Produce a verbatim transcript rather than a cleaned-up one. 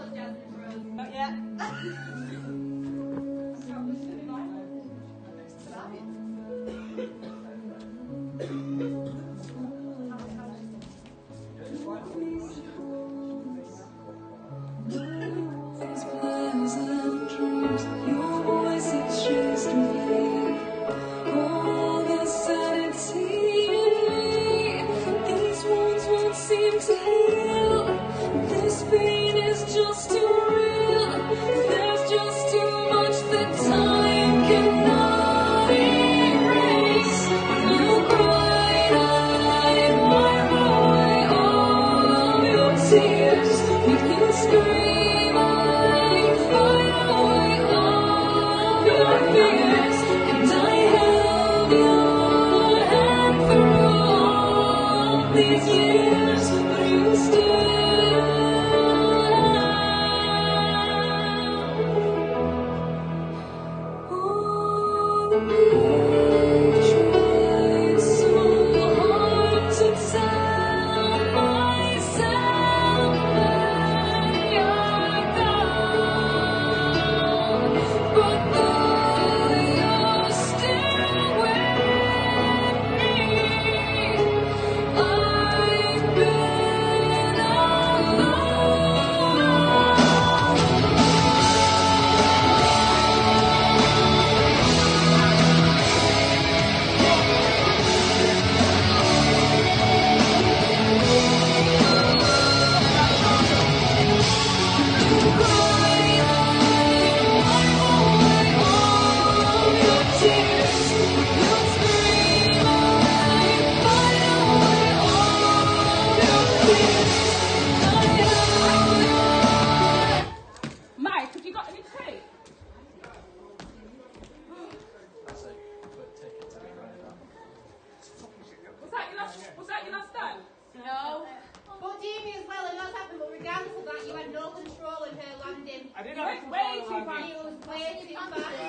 Not yet. These pleasant dreams, your voice has chased me. All the sanity in me, these wounds won't seem to heal. This pain is just too real. There's just too much that time cannot erase. When you cried, I wiped away all of your tears. If you scream, I fight away all of your fears. And I held your hand through all these years, but you still. All of me tried so hard to tell myself that you're gone, but though you're still with me, I've been alone. Mike, have you got any tea? Was that your last? Was that your last time? No. But Jamie as well, and that's happened, but regardless of that, you had no control in her landing. I didn't Way, have way control too of far. It was way too fast.